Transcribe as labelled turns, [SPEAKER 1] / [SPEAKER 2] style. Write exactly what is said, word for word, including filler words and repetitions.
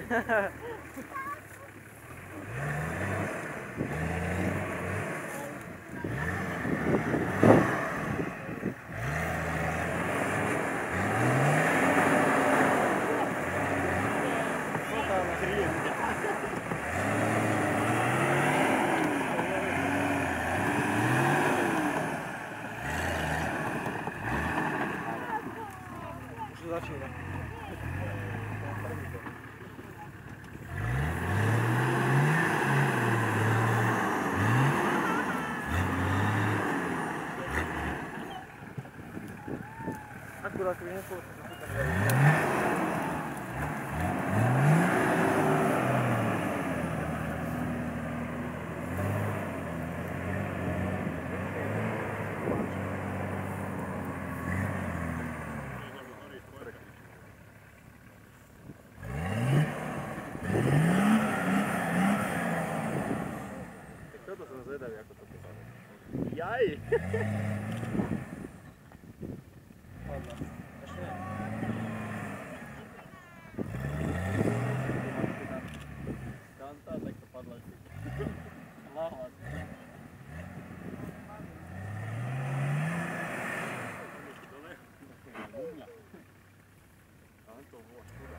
[SPEAKER 1] Začína. Akurát keď nepôjde, to si tam dajú. Toto som zvedavý, ako to dopadne. Jaj! Padla. Ešte nie. Kanta, tak to padla ešte. Nahlas. Dole. Mumia. Kanto, bola škoda.